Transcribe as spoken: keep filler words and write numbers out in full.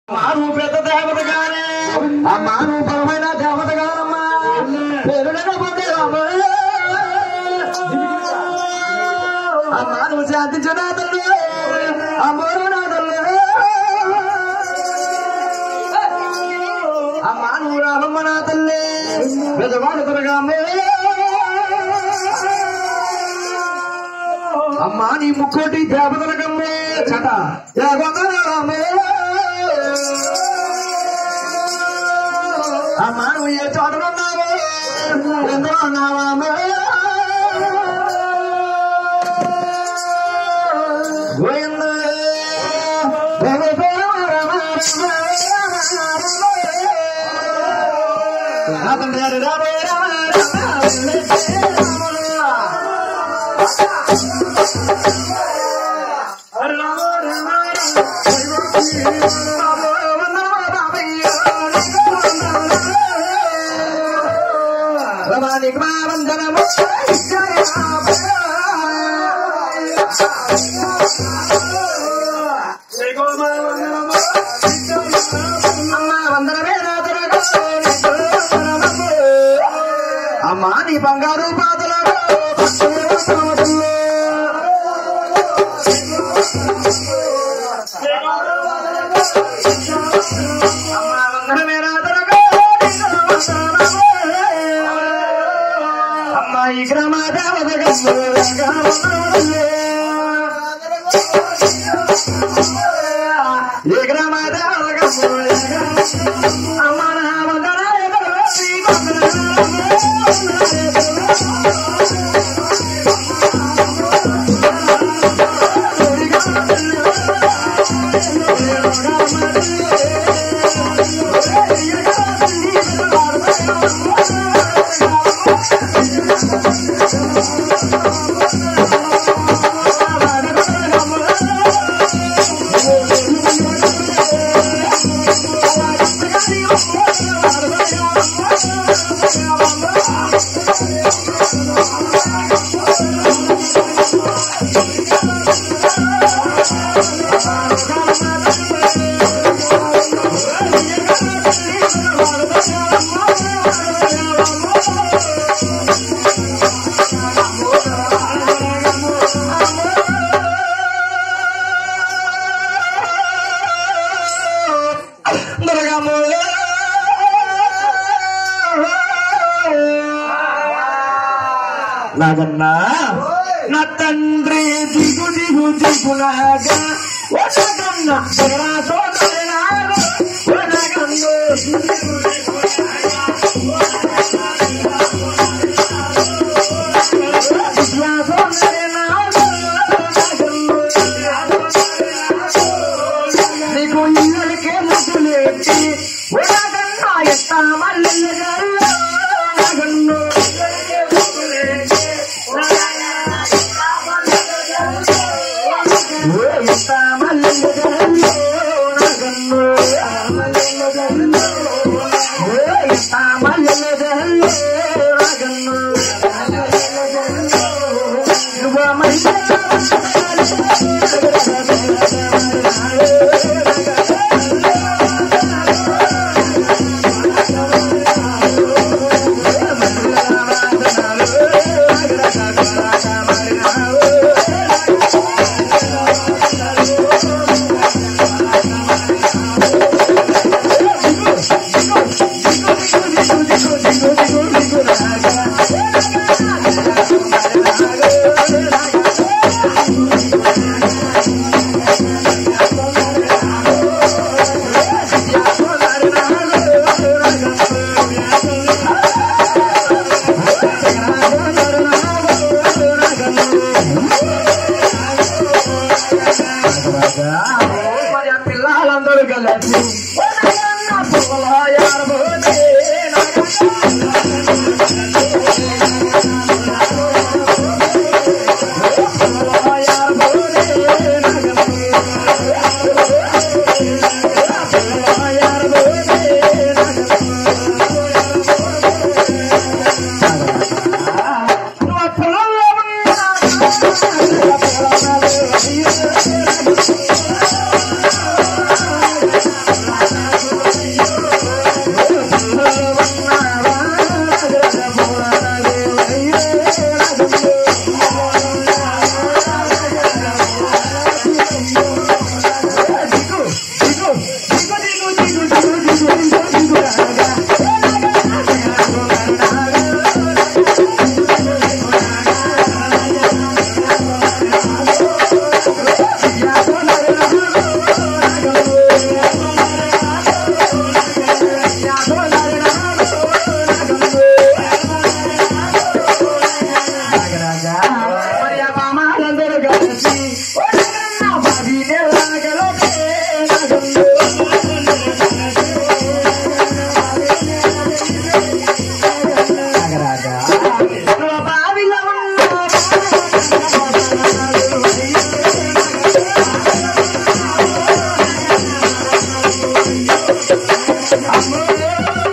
మాను పెద్ద దేవత గానే ఆ మాను పరమైన దేవత గానమ్మా పేరున పొందేరమ్మ ఆ మాను శాంతి జనాదలు ఆ మోరునాదలు ఆ మాను రామమ్మ నా తల్లి పెద్దవాడు త్వరగామే అమ్మా నీ ముక్కోటి దేవతల కమ్మే చట రామే అమ్మా నువ్వు ఏ చోటనున్నావో ఎందులో ఉన్నావామే రమానికి మా వందనము అమ్మా నీ బంగారు పాదలో అమ్మా వందనమే అమ్మా ఈ గ్రామ దేవత ఏ గ్రామ దేవత అమ్మా నా వందన నాగన్నా నా తండ్రి దిగు దిగు దిగులాగా వనగన్నా నీకు ఇళ్ళకే ముద్దులేటి వనగన్నా ఎత్తా మల్లెల్లో పిల్లలందరూ కలిసి అమ్మో